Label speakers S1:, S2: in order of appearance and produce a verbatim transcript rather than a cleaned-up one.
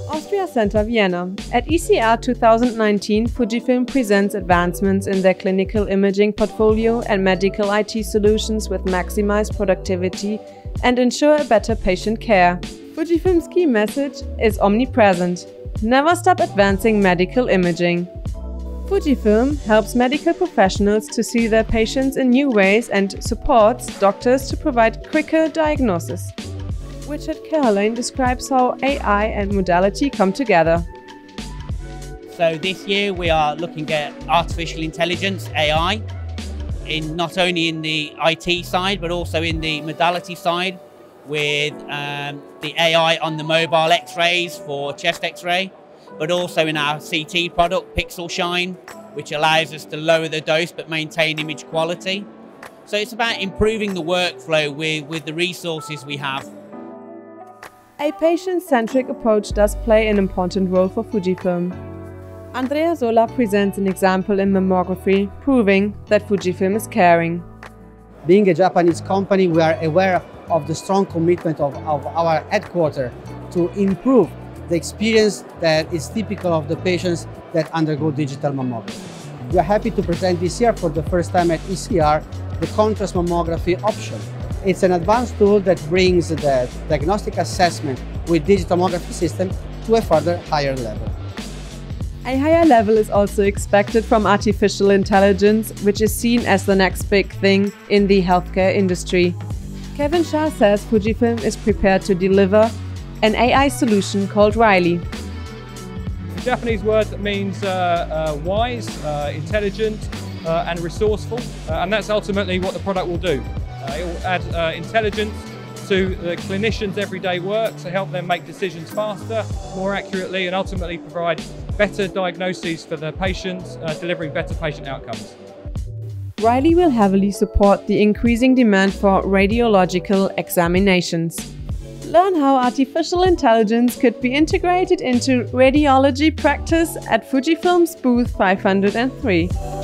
S1: Austria Center Vienna. At E C R two thousand nineteen, Fujifilm presents advancements in their clinical imaging portfolio and medical I T solutions with maximized productivity and ensure a better patient care. Fujifilm's key message is omnipresent. Never stop advancing medical imaging. Fujifilm helps medical professionals to see their patients in new ways and supports doctors to provide quicker diagnosis. Richard Caroline describes how A I and modality come together.
S2: So this year we are looking at artificial intelligence, A I, in not only in the I T side but also in the modality side, with um, the A I on the mobile X-rays for chest X-ray, but also in our C T product, Pixel Shine, which allows us to lower the dose but maintain image quality. So it's about improving the workflow with, with the resources we have.
S1: A patient-centric approach does play an important role for Fujifilm. Andrea Sola presents an example in mammography, proving that Fujifilm is caring.
S3: Being a Japanese company, we are aware of the strong commitment of, of our headquarters to improve the experience that is typical of the patients that undergo digital mammography. We are happy to present this year for the first time at E C R the contrast mammography option. It's an advanced tool that brings the diagnostic assessment with digital mammography system to a further higher level.
S1: A higher level is also expected from artificial intelligence, which is seen as the next big thing in the healthcare industry. Kevin Shah says Fujifilm is prepared to deliver an A I solution called REiLI.
S4: A Japanese word that means uh, uh, wise, uh, intelligent uh, and resourceful, uh, and that's ultimately what the product will do. Uh, it will add uh, intelligence to the clinicians' everyday work to help them make decisions faster, more accurately, and ultimately provide better diagnoses for the patients, uh, delivering better patient outcomes.
S1: REiLI will heavily support the increasing demand for radiological examinations. Learn how artificial intelligence could be integrated into radiology practice at Fujifilm's booth five hundred three.